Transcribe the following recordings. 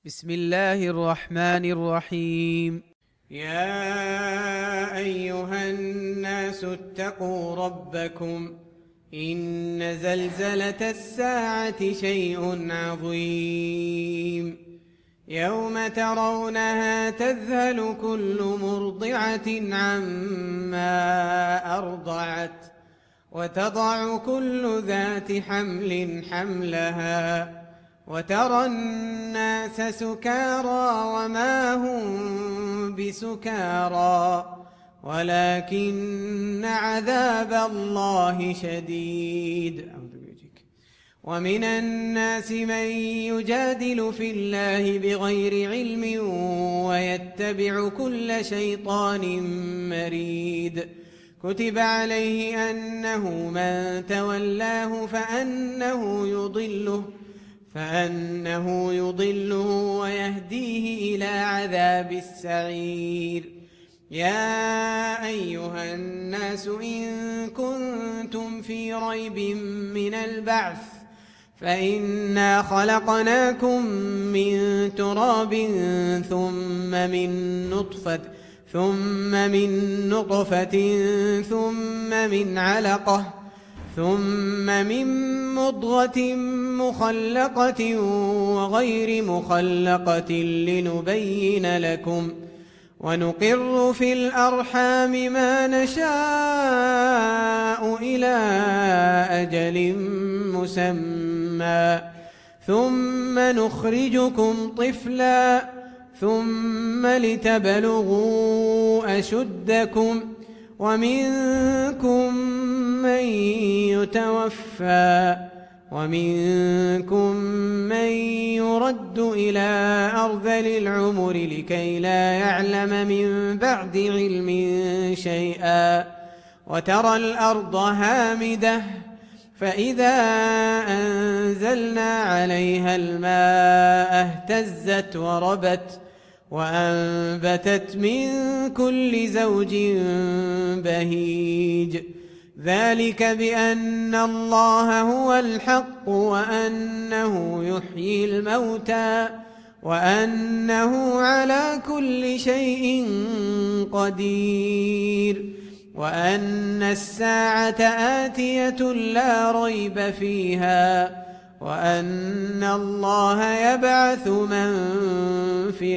بسم الله الرحمن الرحيم. يا أيها الناس اتقوا ربكم إن زلزلة الساعة شيء عظيم يوم ترونها تذهل كل مرضعة عما أرضعت وتضع كل ذات حمل حملها وترى الناس سكارى وما هم بسكارى ولكن عذاب الله شديد. ومن الناس من يجادل في الله بغير علم ويتبع كل شيطان مريد. كتب عليه أنه من تولاه فأنه يضله ويهديه إلى عذاب السعير. يا أيها الناس إن كنتم في ريب من البعث فإنا خلقناكم من تراب ثم من نطفة ثم من علقة ثم من مضغة مخلقة وغير مخلقة لنبين لكم ونقر في الأرحام ما نشاء إلى أجل مسمى ثم نخرجكم طفلا ثم لتبلغوا أشدكم ومنكم من يتوفى ومنكم من يرد إلى أرذل العمر لكي لا يعلم من بعد علم شيئا. وترى الأرض هامدة فإذا أنزلنا عليها الماء اهتزت وربت وأنبتت من كل زوج بهيج. ذلك بأن الله هو الحق وأنه يحيي الموتى وأنه على كل شيء قدير وأن الساعة آتية لا ريب فيها وأن الله يبعث من في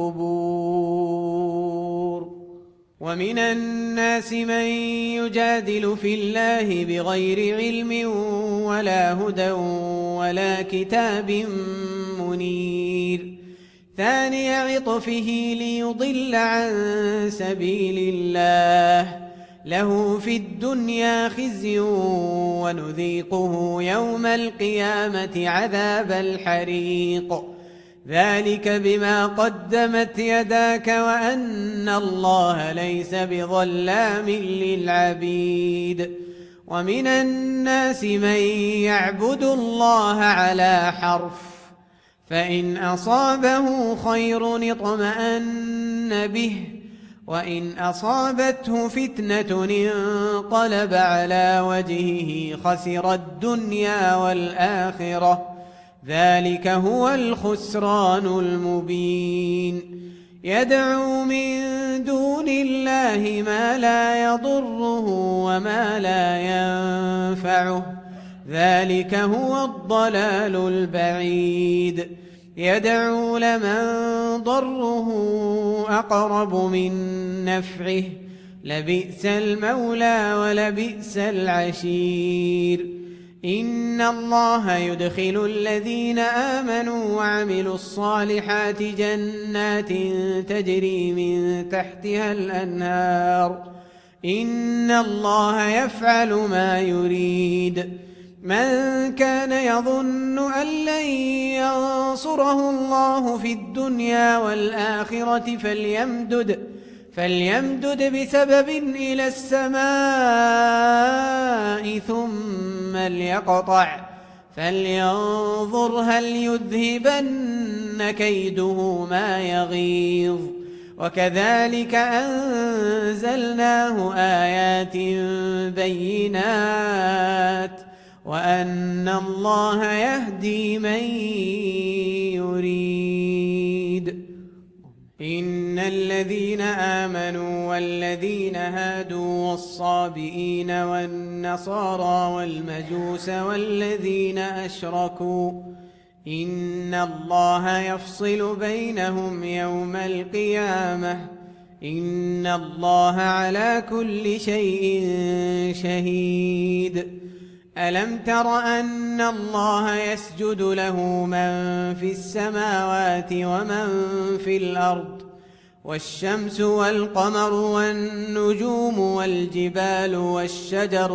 القبور. ومن الناس من يجادل في الله بغير علم ولا هدى ولا كتاب منير. ثاني عطفه ليضل عن سبيل الله له في الدنيا خزي ونذيقه يوم القيامة عذاب الحريق. ذلك بما قدمت يداك وأن الله ليس بظلام للعبيد. ومن الناس من يعبد الله على حرف فإن أصابه خير اطمأن به وإن أصابته فتنة انقلب على وجهه خسر الدنيا والآخرة. ذلك هو الخسران المبين. يدعو من دون الله ما لا يضره وما لا ينفعه ذلك هو الضلال البعيد. يدعو لمن ضره أقرب من نفعه لبئس المولى ولبئس العشير. إن الله يدخل الذين آمنوا وعملوا الصالحات جنات تجري من تحتها الأنهار. إن الله يفعل ما يريد. من كان يظن أن لن ينصره الله في الدنيا والآخرة فليمدد بسبب إلى السماء ثم ليقطع فلينظر هل يذهبن كيده ما يغيظ. وكذلك أنزلناه آيات بينات وأن الله يهدي من يريد. إن الذين آمنوا والذين هادوا والصابئين والنصارى والمجوس والذين أشركوا إن الله يفصل بينهم يوم القيامة إن الله على كل شيء شهيد. ألم تر أن الله يسجد له من في السماوات ومن في الأرض والشمس والقمر والنجوم والجبال والشجر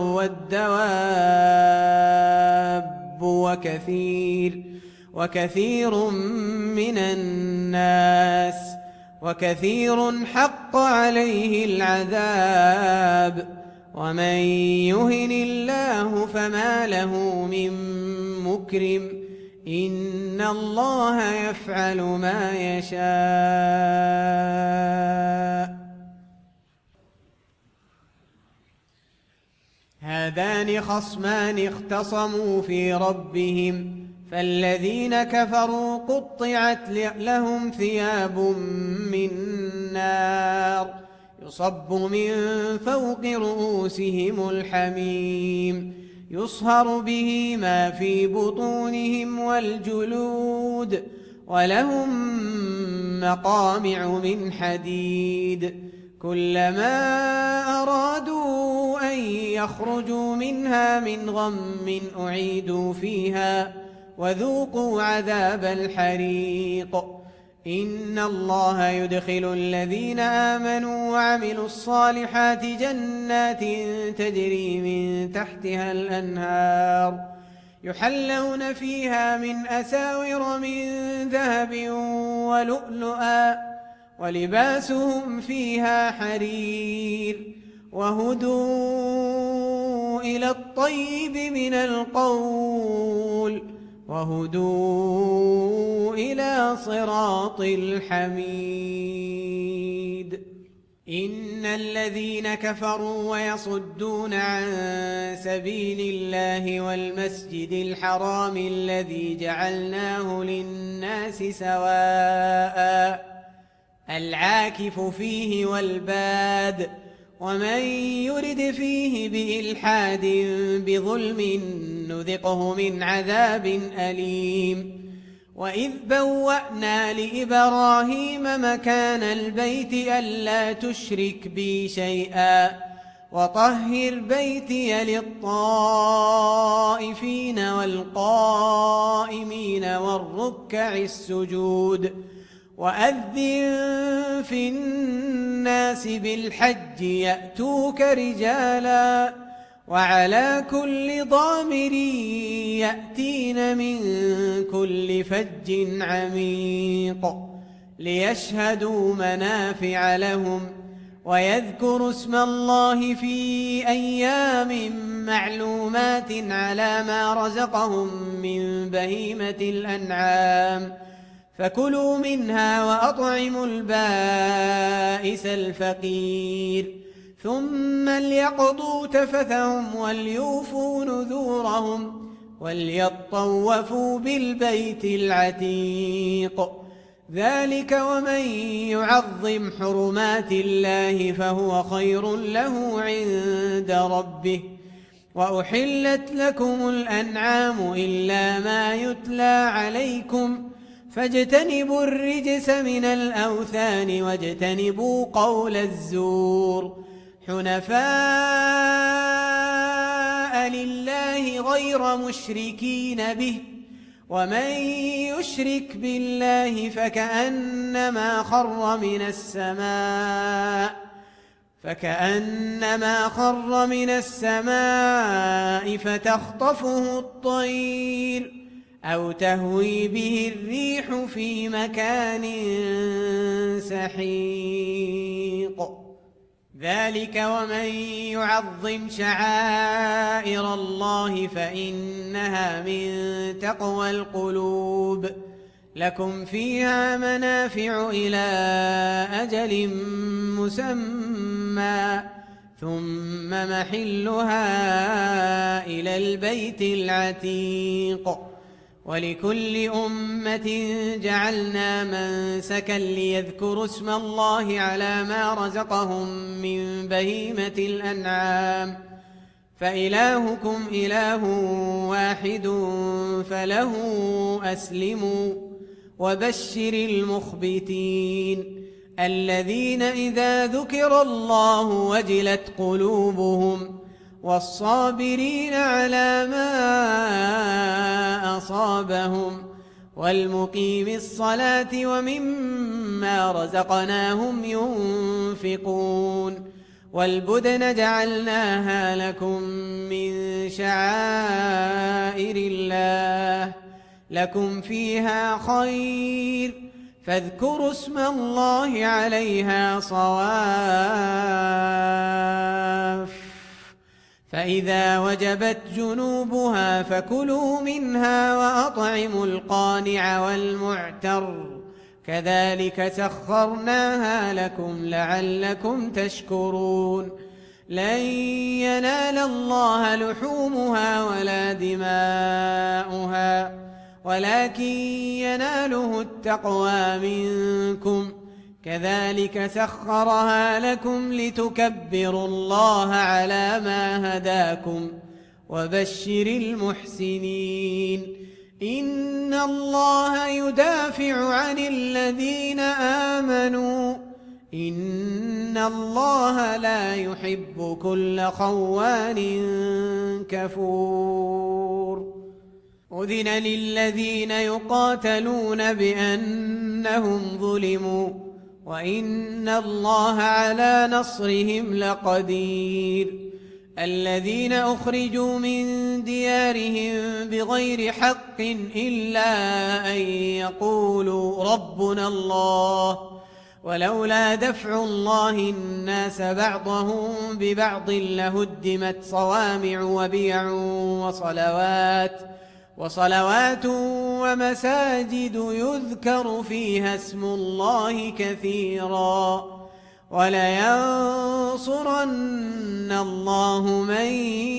والدواب وكثير من الناس وكثير حق عليه العذاب ومن يهن الله فما له من مكرم إن الله يفعل ما يشاء. هذان خصمان اختصموا في ربهم فالذين كفروا قطعت لهم ثياب من نار يصب من فوق رؤوسهم الحميم يصهر به ما في بطونهم والجلود ولهم مقامع من حديد كلما أرادوا أن يخرجوا منها من غم أعيدوا فيها وذوقوا عذاب الحريق. إن الله يدخل الذين آمنوا وعملوا الصالحات جنات تجري من تحتها الأنهار يحلون فيها من أساور من ذهب ولؤلؤا ولباسهم فيها حرير وهدوا إلى الطيب من القول وهدوا إلى صراط الحميد. إن الذين كفروا ويصدون عن سبيل الله والمسجد الحرام الذي جعلناه للناس سواء العاكف فيه والباد ومن يرد فيه بإلحاد بظلم نذقه من عذاب أليم. وإذ بوأنا لإبراهيم مكان البيت ألا تشرك بي شيئا وطهر بيتي للطائفين والقائمين والركع السجود وأذن في الناس بالحج يأتوك رجالا وعلى كل ضامر يأتين من كل فج عميق ليشهدوا منافع لهم ويذكروا اسم الله في أيام معلومات على ما رزقهم من بهيمة الأنعام فكلوا منها وأطعموا البائس الفقير ثم ليقضوا تفثهم وليوفوا نذورهم وليطوفوا بالبيت العتيق ذلك ومن يعظم حرمات الله فهو خير له عند ربه. وأحلت لكم الأنعام إلا ما يتلى عليكم فاجتنبوا الرجس من الأوثان واجتنبوا قول الزور حنفاء لله غير مشركين به ومن يشرك بالله فكأنما خر من السماء فتخطفه الطير أو تهوي به الريح في مكان سحيق ذلك ومن يعظم شعائر الله فإنها من تقوى القلوب. لكم فيها منافع إلى أجل مسمى ثم محلها إلى البيت العتيق. ولكل أمة جعلنا منسكا ليذكروا اسم الله على ما رزقهم من بهيمة الأنعام، فإلهكم إله واحد فله أسلموا. وبشر المخبتين الذين إذا ذكر الله وجلت قلوبهم، والصابرين على ما أصابهم، والمقيم الصلاة ومما رزقناهم ينفقون. والبدن جعلناها لكم من شعائر الله لكم فيها خير، فاذكروا اسم الله عليها صواف. فإذا وجبت جنوبها فكلوا منها وأطعموا القانع والمعتر، كذلك سخرناها لكم لعلكم تشكرون. لن ينال الله لحومها ولا دماؤها ولكن يناله التقوى منكم، كذلك سخرها لكم لتكبروا الله على ما هداكم. وبشر المحسنين إن الله يدافع عن الذين آمنوا إن الله لا يحب كل خوان كفور. أذن للذين يقاتلون بأنهم ظلموا وإن الله على نصرهم لقدير. الذين أخرجوا من ديارهم بغير حق إلا أن يقولوا ربنا الله، ولولا دفع الله الناس بعضهم ببعض لهدمت صوامع وبيع وصلوات ومساجد يذكر فيها اسم الله كثيرا، ولينصرن الله من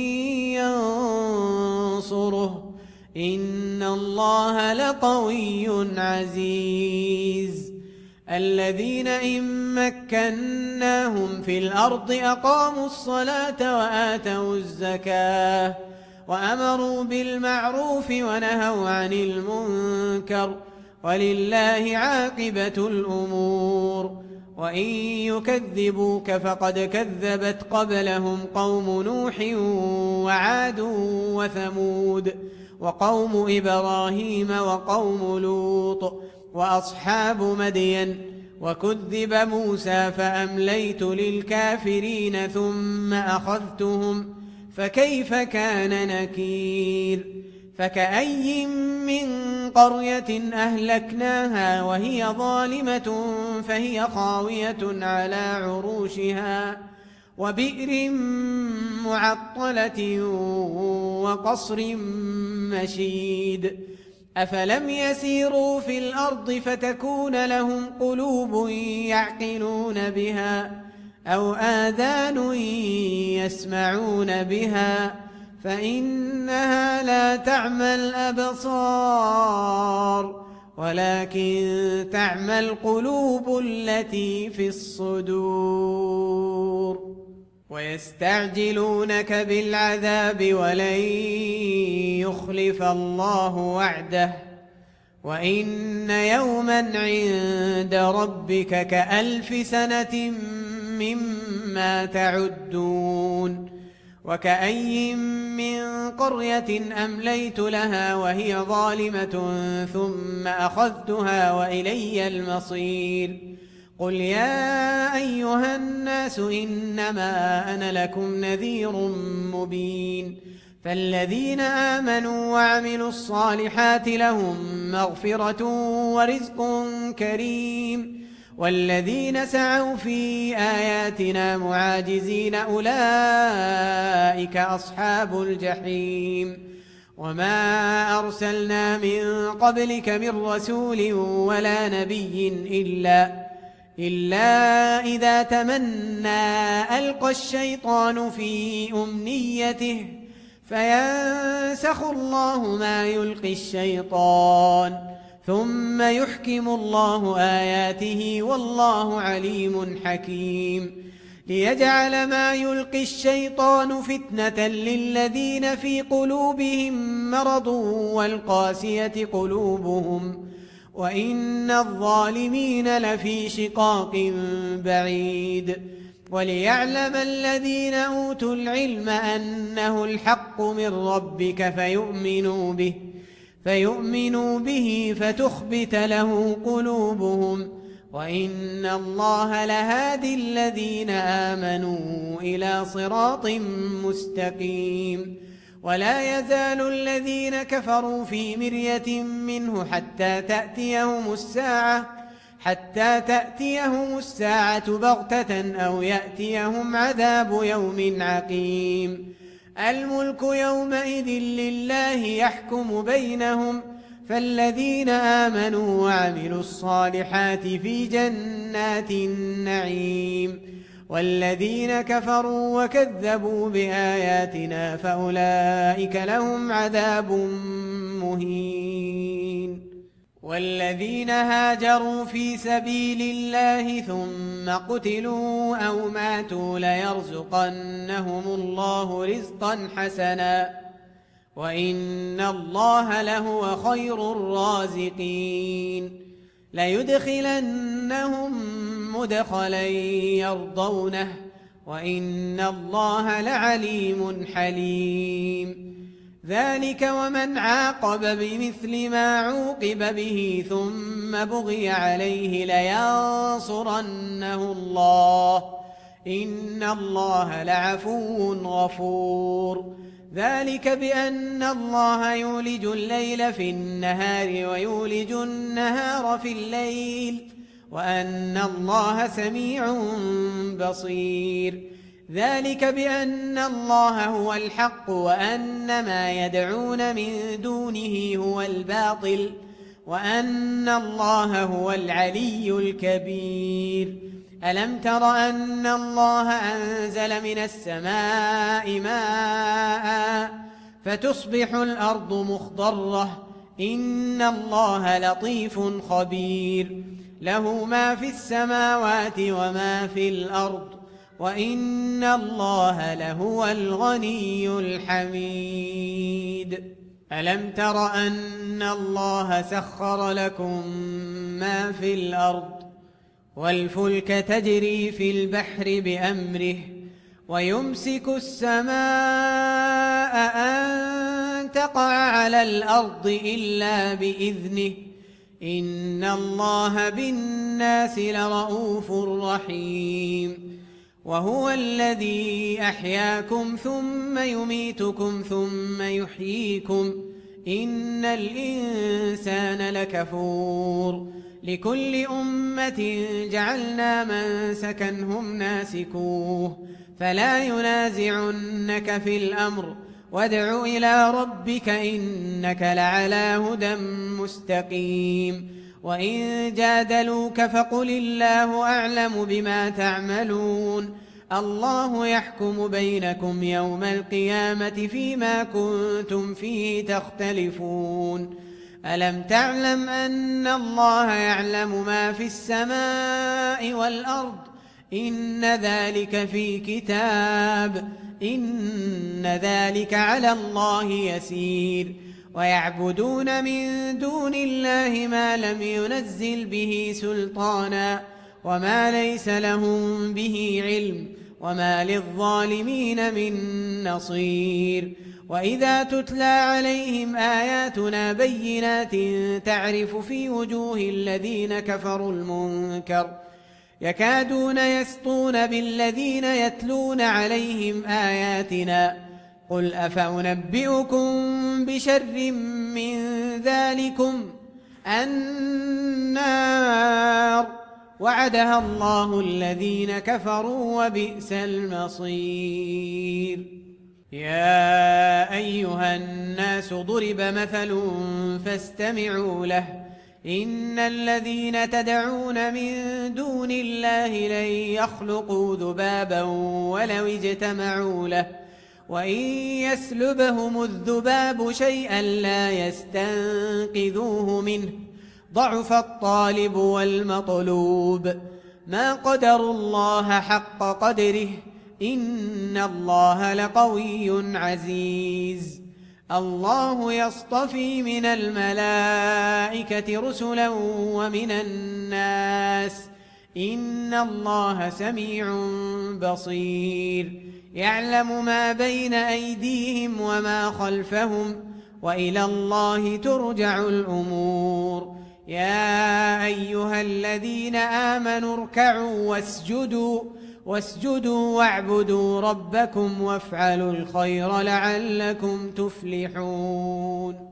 ينصره إن الله لقوي عزيز. الذين إن مكناهم في الأرض أقاموا الصلاة وآتوا الزكاة وأمروا بالمعروف ونهوا عن المنكر، ولله عاقبة الأمور. وإن يكذبوك فقد كذبت قبلهم قوم نوح وعاد وثمود وقوم إبراهيم وقوم لوط وأصحاب مدين. وكذب موسى فأمليت للكافرين ثم أخذتهم فكيف كان نكير. فكأي من قرية أهلكناها وهي ظالمة فهي خاوية على عروشها وبئر معطلة وقصر مشيد. أفلم يسيروا في الأرض فتكون لهم قلوب يعقلون بها أو آذان يسمعون بها، فإنها لا تعمى الأبصار ولكن تعمى القلوب التي في الصدور. ويستعجلونك بالعذاب ولن يخلف الله وعده وإن يوما عند ربك كألف سنة مما تعدون. وكأي من قرية أمليت لها وهي ظالمة ثم أخذتها وإلي المصير. قل يا أيها الناس إنما أنا لكم نذير مبين. فالذين آمنوا وعملوا الصالحات لهم مغفرة ورزق كريم، والذين سعوا في آياتنا معاجزين أولئك أصحاب الجحيم. وما أرسلنا من قبلك من رسول ولا نبي إلا إذا تمنى ألقى الشيطان في أمنيته فينسخ الله ما يلقي الشيطان ثم يحكم الله آياته والله عليم حكيم ليجعل ما يلقي الشيطان فتنة للذين في قلوبهم مرض والقاسية قلوبهم وإن الظالمين لفي شقاق بعيد وليعلم الذين أوتوا العلم أنه الحق من ربك فيؤمنوا به فتخبت له قلوبهم وإن الله لهادي الذين آمنوا إلى صراط مستقيم ولا يزال الذين كفروا في مرية منه حتى تأتيهم الساعة بغتة أو يأتيهم عذاب يوم عقيم الملك يومئذ لله يحكم بينهم فالذين آمنوا وعملوا الصالحات في جنات النعيم والذين كفروا وكذبوا بآياتنا فأولئك لهم عذاب مهين والذين هاجروا في سبيل الله ثم قتلوا أو ماتوا ليرزقنهم الله رزقا حسنا وإن الله لهو خير الرازقين ليدخلنهم مدخلا يرضونه وإن الله لعليم حليم ذلك ومن عاقب بمثل ما عوقب به ثم بغي عليه لينصرنه الله إن الله لعفو غفور ذلك بأن الله يولج الليل في النهار ويولج النهار في الليل وأن الله سميع بصير ذلك بأن الله هو الحق وأن ما يدعون من دونه هو الباطل وأن الله هو العلي الكبير ألم تر أن الله أنزل من السماء ماء فتصبح الأرض مخضرة إن الله لطيف خبير له ما في السماوات وما في الأرض وإن الله لهو الغني الحميد ألم تر أن الله سخر لكم ما في الأرض والفلك تجري في البحر بأمره ويمسك السماء أن تقع على الأرض إلا بإذنه إن الله بالناس لرؤوف رحيم وهو الذي أحياكم ثم يميتكم ثم يحييكم إن الإنسان لكفور لكل أمة جعلنا منسكا هم ناسكوه فلا ينازعنك في الأمر وادع إلى ربك إنك لعلى هدى مستقيم وإن جادلوك فقل الله أعلم بما تعملون الله يحكم بينكم يوم القيامة فيما كنتم فيه تختلفون ألم تعلم أن الله يعلم ما في السماء والأرض إن ذلك في كتاب إن ذلك على الله يسير ويعبدون من دون الله ما لم ينزل به سلطانا وما ليس لهم به علم وما للظالمين من نصير وإذا تتلى عليهم آياتنا بينات تعرف في وجوه الذين كفروا المنكر يكادون يسطون بالذين يتلون عليهم آياتنا قل أفأنبئكم بشر من ذلكم النار وعدها الله الذين كفروا وبئس المصير يا أيها الناس ضرب مثل فاستمعوا له إن الذين تدعون من دون الله لن يخلقوا ذبابا ولو اجتمعوا له وإن يسلبهم الذباب شيئا لا يستنقذوه منه ضعف الطالب والمطلوب ما قدروا الله حق قدره إن الله لقوي عزيز الله يصطفي من الملائكة رسلا ومن الناس إن الله سميع بصير يعلم ما بين أيديهم وما خلفهم وإلى الله ترجع الأمور يا أيها الذين آمنوا اركعوا واسجدوا واعبدوا ربكم وافعلوا الخير لعلكم تفلحون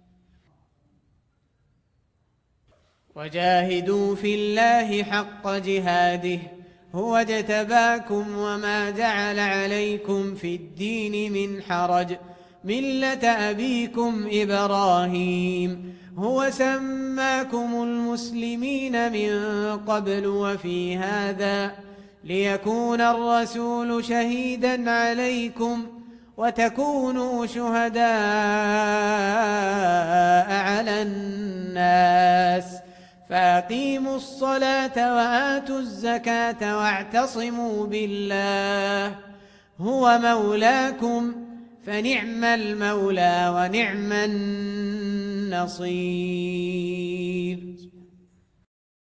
وجاهدوا في الله حق جهاده هو اجتباكم وما جعل عليكم في الدين من حرج ملة أبيكم إبراهيم هو سماكم المسلمين من قبل وفي هذا ليكون الرسول شهيدا عليكم وتكونوا شهداء على الناس فأقيموا الصلاة وآتوا الزكاة واعتصموا بالله هو مولاكم فنعم المولى ونعم النصير